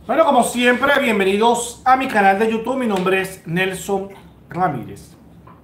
Bueno, como siempre, bienvenidos a mi canal de YouTube. Mi nombre es Nelson Ramírez.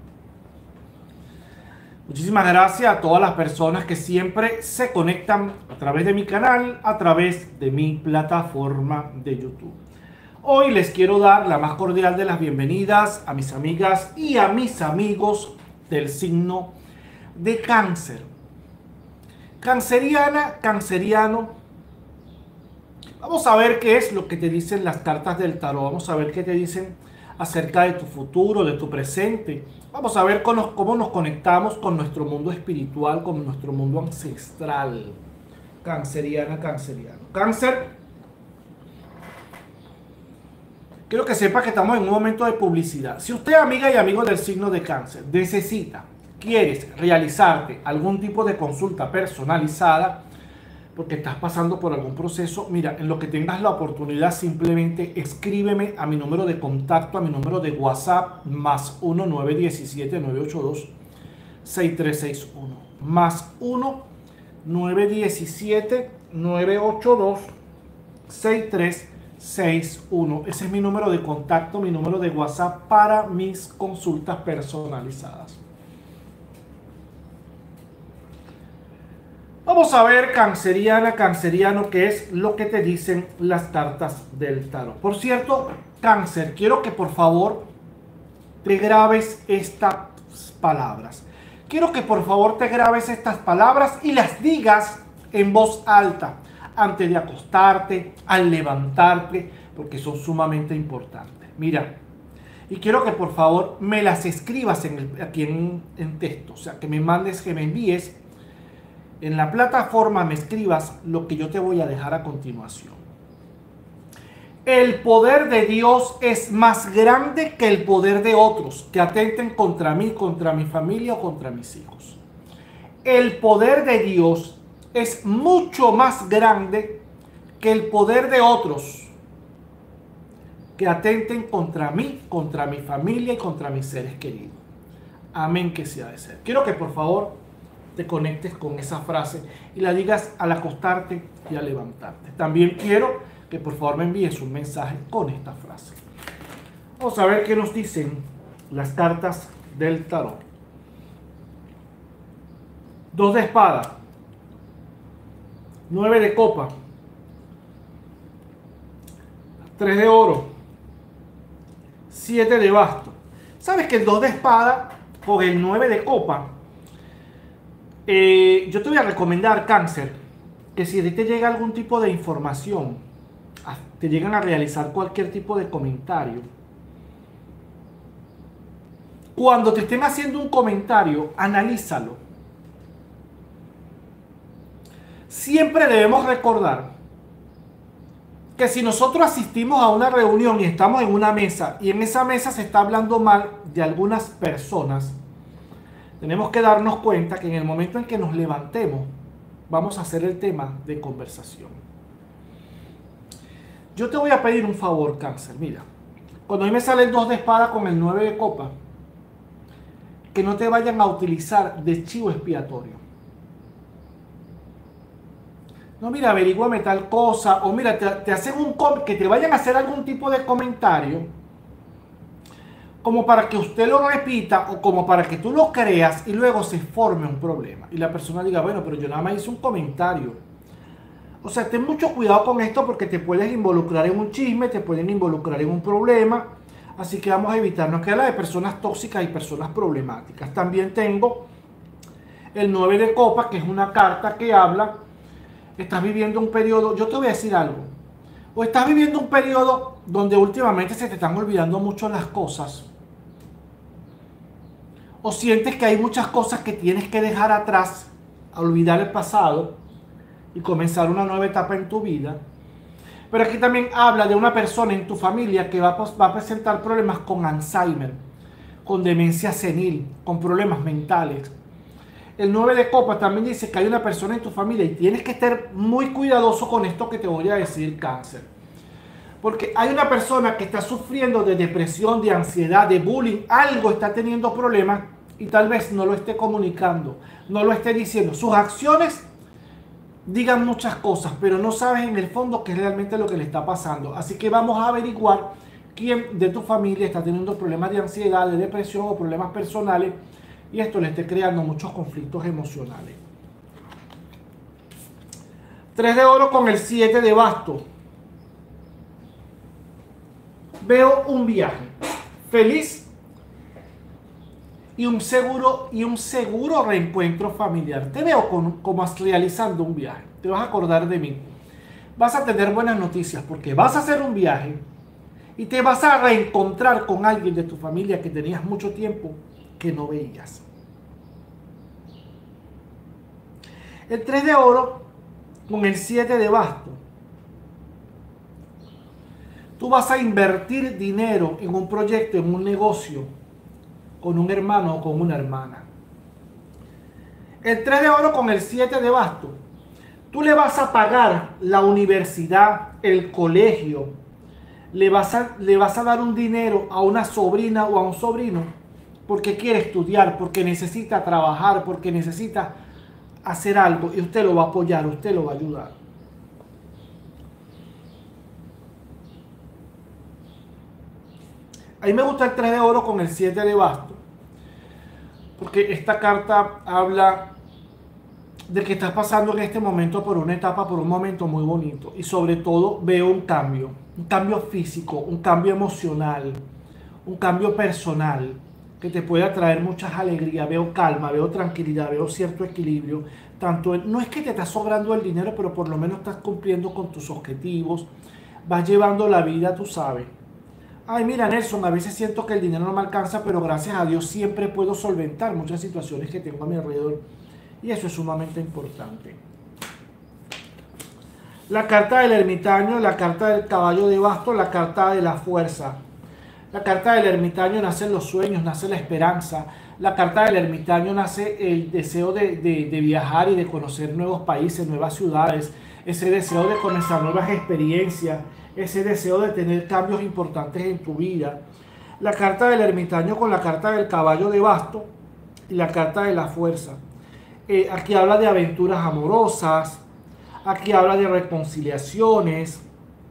Muchísimas gracias a todas las personas que siempre se conectan a través de mi canal, a través de mi plataforma de YouTube. Hoy les quiero dar la más cordial de las bienvenidas a mis amigas y a mis amigos del signo de Cáncer. Canceriana, canceriano. Vamos a ver qué es lo que te dicen las cartas del tarot. Vamos a ver qué te dicen acerca de tu futuro, de tu presente. Vamos a ver cómo nos conectamos con nuestro mundo espiritual, con nuestro mundo ancestral. Canceriana, canceriano. Cáncer, quiero que sepa que estamos en un momento de publicidad. Si usted, amiga y amigo del signo de Cáncer, quieres realizarte algún tipo de consulta personalizada, porque estás pasando por algún proceso, mira, en lo que tengas la oportunidad, simplemente escríbeme a mi número de contacto, a mi número de WhatsApp, más 1-917-982-6361, más 1-917-982-6361. Ese es mi número de contacto, mi número de WhatsApp para mis consultas personalizadas. Vamos a ver, canceriana, canceriano, qué es lo que te dicen las cartas del tarot. Por cierto, Cáncer, quiero que por favor te grabes estas palabras. Quiero que por favor te grabes estas palabras y las digas en voz alta antes de acostarte, al levantarte, porque son sumamente importantes. Mira, y quiero que por favor me las escribas aquí en texto, o sea, que me mandes, que me envíes en la plataforma, me escribas lo que yo te voy a dejar a continuación. El poder de Dios es más grande que el poder de otros que atenten contra mí, contra mi familia o contra mis hijos. El poder de Dios es mucho más grande que el poder de otros que atenten contra mí, contra mi familia y contra mis seres queridos. Amén, que sea de ser. Quiero que por favor te conectes con esa frase y la digas al acostarte y al levantarte. También quiero que por favor me envíes un mensaje con esta frase. Vamos a ver qué nos dicen las cartas del tarot. 2 de espada, 9 de copa, 3 de oro, 7 de basto. ¿Sabes que el 2 de espada con el 9 de copa? Yo te voy a recomendar, Cáncer, que si a ti te llega algún tipo de información, te llegan a realizar cualquier tipo de comentario, cuando te estén haciendo un comentario, analízalo. Siempre debemos recordar que si nosotros asistimos a una reunión y estamos en una mesa y en esa mesa se está hablando mal de algunas personas, tenemos que darnos cuenta que en el momento en que nos levantemos, vamos a hacer el tema de conversación. Yo te voy a pedir un favor, Cáncer. Mira, cuando a mí me sale el 2 de espada con el 9 de copa, que no te vayan a utilizar de chivo expiatorio. No, mira, averíguame tal cosa, o mira, te hacen que te vayan a hacer algún tipo de comentario, como para que usted lo repita o como para que tú lo creas y luego se forme un problema. Y la persona diga, bueno, pero yo nada más hice un comentario. O sea, ten mucho cuidado con esto porque te puedes involucrar en un chisme, te pueden involucrar en un problema. Así que vamos a evitarnos que habla de personas tóxicas y personas problemáticas. También tengo el 9 de copas, que es una carta que habla, estás viviendo un periodo, yo te voy a decir algo, o estás viviendo un periodo donde últimamente se te están olvidando mucho las cosas, o sientes que hay muchas cosas que tienes que dejar atrás, olvidar el pasado y comenzar una nueva etapa en tu vida. Pero aquí también habla de una persona en tu familia que va a presentar problemas con Alzheimer, con demencia senil, con problemas mentales. El 9 de copas también dice que hay una persona en tu familia y tienes que estar muy cuidadoso con esto que te voy a decir, Cáncer. Porque hay una persona que está sufriendo de depresión, de ansiedad, de bullying, algo está teniendo problemas y tal vez no lo esté comunicando, no lo esté diciendo. Sus acciones digan muchas cosas, pero no sabes en el fondo qué es realmente lo que le está pasando. Así que vamos a averiguar quién de tu familia está teniendo problemas de ansiedad, de depresión o problemas personales y esto le esté creando muchos conflictos emocionales. 3 de oro con el 7 de bastos. Veo un viaje feliz y un seguro reencuentro familiar. Te veo como realizando un viaje. Te vas a acordar de mí. Vas a tener buenas noticias porque vas a hacer un viaje y te vas a reencontrar con alguien de tu familia que tenías mucho tiempo que no veías. El 3 de oro con el 7 de bastos. Tú vas a invertir dinero en un proyecto, en un negocio, con un hermano o con una hermana. El 3 de oro con el 7 de bastos. Tú le vas a pagar la universidad, el colegio, le vas a dar un dinero a una sobrina o a un sobrino porque quiere estudiar, porque necesita trabajar, porque necesita hacer algo y usted lo va a apoyar, usted lo va a ayudar. A mí me gusta el 3 de oro con el 7 de bastos, porque esta carta habla de que estás pasando en este momento por una etapa, por un momento muy bonito. Y sobre todo veo un cambio físico, un cambio emocional, un cambio personal, que te puede traer muchas alegrías. Veo calma, veo tranquilidad, veo cierto equilibrio. No es que te está sobrando el dinero, pero por lo menos estás cumpliendo con tus objetivos. Vas llevando la vida, tú sabes. Ay, mira, Nelson, a veces siento que el dinero no me alcanza, pero gracias a Dios siempre puedo solventar muchas situaciones que tengo a mi alrededor. Y eso es sumamente importante. La carta del ermitaño, la carta del caballo de bastos, la carta de la fuerza. La carta del ermitaño nace en los sueños, nace la esperanza. La carta del ermitaño nace el deseo de viajar y de conocer nuevos países, nuevas ciudades. Ese deseo de comenzar nuevas experiencias. Ese deseo de tener cambios importantes en tu vida. La carta del ermitaño con la carta del caballo de bastos y la carta de la fuerza. Aquí habla de aventuras amorosas, aquí habla de reconciliaciones.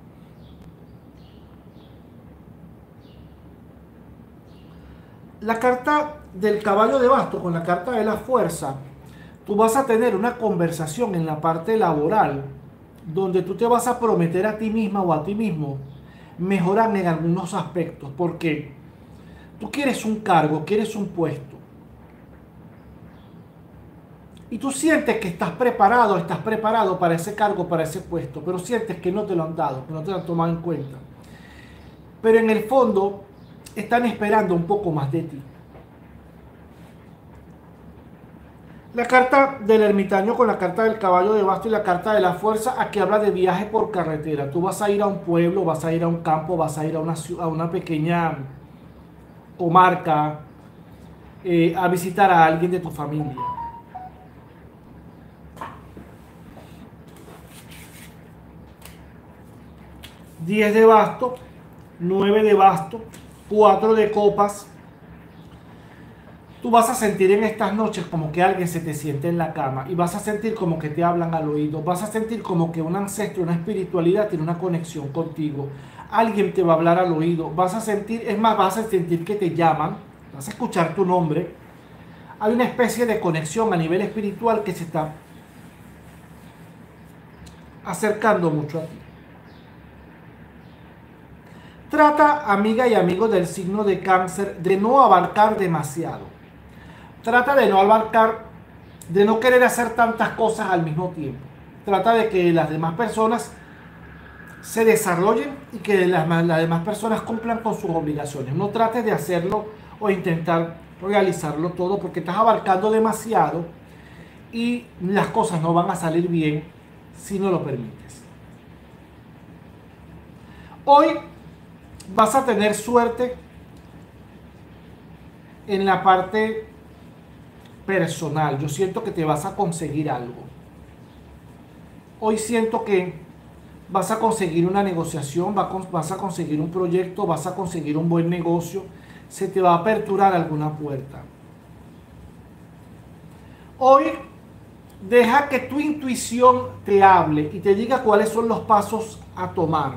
La carta del caballo de bastos con la carta de la fuerza, tú vas a tener una conversación en la parte laboral donde tú te vas a prometer a ti misma o a ti mismo mejorar en algunos aspectos, porque tú quieres un cargo, quieres un puesto. Y tú sientes que estás preparado para ese cargo, para ese puesto, pero sientes que no te lo han dado, que no te lo han tomado en cuenta. Pero en el fondo están esperando un poco más de ti. La carta del ermitaño con la carta del caballo de bastos y la carta de la fuerza, aquí habla de viaje por carretera. Tú vas a ir a un pueblo, vas a ir a un campo, vas a ir a una pequeña comarca, a visitar a alguien de tu familia. 10 de bastos, 9 de bastos, 4 de copas. Tú vas a sentir en estas noches como que alguien se te siente en la cama y vas a sentir como que te hablan al oído. Vas a sentir como que un ancestro, una espiritualidad tiene una conexión contigo. Alguien te va a hablar al oído. Vas a sentir, es más, vas a sentir que te llaman. Vas a escuchar tu nombre. Hay una especie de conexión a nivel espiritual que se está acercando mucho a ti. Trata, amiga y amigo del signo de Cáncer, de no abarcar demasiado. Trata de no abarcar, de no querer hacer tantas cosas al mismo tiempo. Trata de que las demás personas se desarrollen y que las demás personas cumplan con sus obligaciones. No trates de hacerlo o intentar realizarlo todo porque estás abarcando demasiado y las cosas no van a salir bien si no lo permites. Hoy vas a tener suerte en la parte personal. Yo siento que te vas a conseguir algo. Hoy siento que vas a conseguir una negociación, vas a conseguir un proyecto, vas a conseguir un buen negocio. Se te va a aperturar alguna puerta. Hoy Deja que tu intuición te hable y te diga cuáles son los pasos a tomar.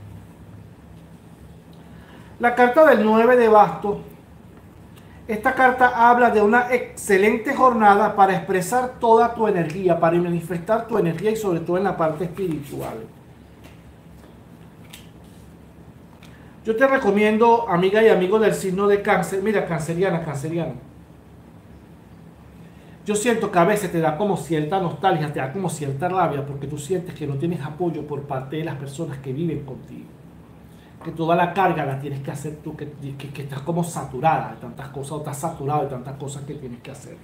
La carta del 9 de bastos. Esta carta habla de una excelente jornada para expresar toda tu energía, para manifestar tu energía y sobre todo en la parte espiritual. Yo te recomiendo, amiga y amigo del signo de Cáncer, mira, canceriana, canceriano. Yo siento que a veces te da como cierta nostalgia, te da como cierta rabia porque tú sientes que no tienes apoyo por parte de las personas que viven contigo. Que toda la carga la tienes que hacer tú, que estás como saturada de tantas cosas, o estás saturado de tantas cosas que tienes que hacer.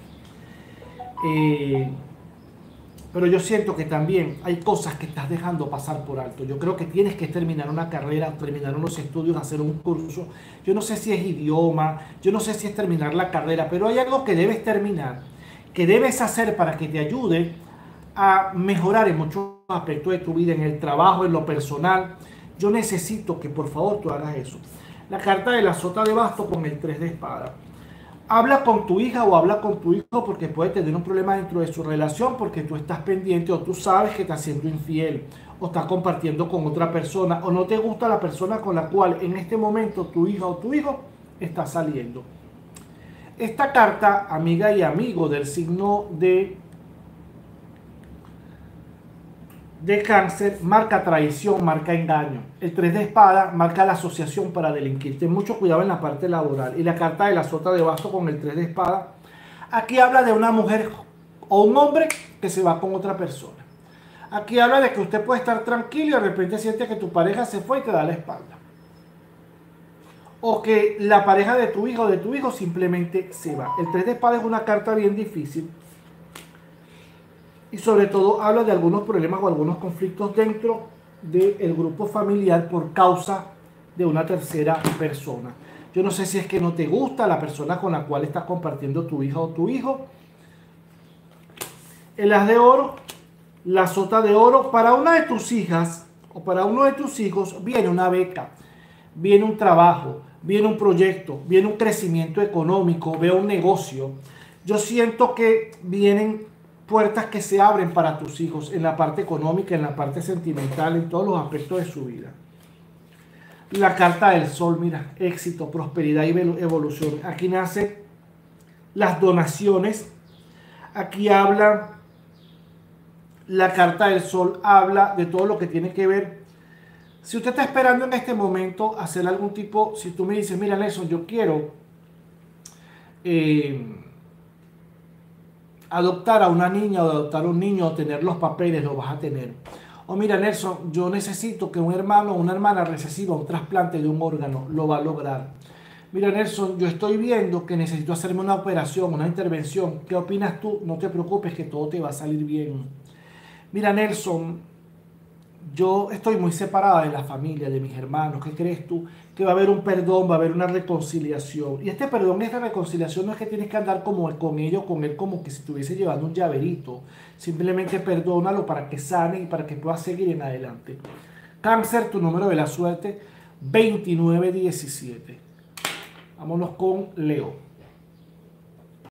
Pero yo siento que también hay cosas que estás dejando pasar por alto. Yo creo que tienes que terminar una carrera, terminar unos estudios, hacer un curso. Yo no sé si es idioma, yo no sé si es terminar la carrera, pero hay algo que debes terminar, que debes hacer para que te ayude a mejorar en muchos aspectos de tu vida, en el trabajo, en lo personal. Yo necesito que por favor tú hagas eso. La carta de la sota de bastos con el 3 de espada. Habla con tu hija o habla con tu hijo porque puede tener un problema dentro de su relación porque tú estás pendiente o tú sabes que está siendo infiel o estás compartiendo con otra persona o no te gusta la persona con la cual en este momento tu hija o tu hijo está saliendo. Esta carta, amiga y amigo del signo de Cáncer, marca traición, marca engaño. El 3 de espada marca la asociación para delinquir. Ten mucho cuidado en la parte laboral. Y la carta de la sota de bastos con el 3 de espada, aquí habla de una mujer o un hombre que se va con otra persona. Aquí habla de que usted puede estar tranquilo y de repente siente que tu pareja se fue y te da la espalda. O que la pareja de tu hijo o de tu hijo simplemente se va. El 3 de espada es una carta bien difícil. Y sobre todo habla de algunos problemas o algunos conflictos dentro del grupo familiar por causa de una tercera persona. Yo no sé si es que no te gusta la persona con la cual estás compartiendo tu hija o tu hijo. El as de oro, la sota de oro, para una de tus hijas o para uno de tus hijos viene una beca, viene un trabajo, viene un proyecto, viene un crecimiento económico, veo un negocio. Yo siento que vienen puertas que se abren para tus hijos en la parte económica, en la parte sentimental, en todos los aspectos de su vida. La carta del sol, mira, éxito, prosperidad y evolución. Aquí nacen las donaciones. Aquí habla, la carta del sol habla de todo lo que tiene que ver. Si usted está esperando en este momento hacer algún tipo, si tú me dices, mira Nelson, yo quiero adoptar a una niña o adoptar a un niño o tener los papeles, lo vas a tener. O mira Nelson, yo necesito que un hermano o una hermana reciba un trasplante de un órgano, lo va a lograr. Mira Nelson, yo estoy viendo que necesito hacerme una operación, una intervención. ¿Qué opinas tú? No te preocupes que todo te va a salir bien. Mira Nelson, yo estoy muy separada de la familia, de mis hermanos. ¿Qué crees tú? Que va a haber un perdón, va a haber una reconciliación. Y este perdón, esta reconciliación no es que tienes que andar como con ellos, con él, como que si estuviese llevando un llaverito. Simplemente perdónalo para que sane y para que puedas seguir en adelante. Cáncer, tu número de la suerte, 2917. Vámonos con Leo.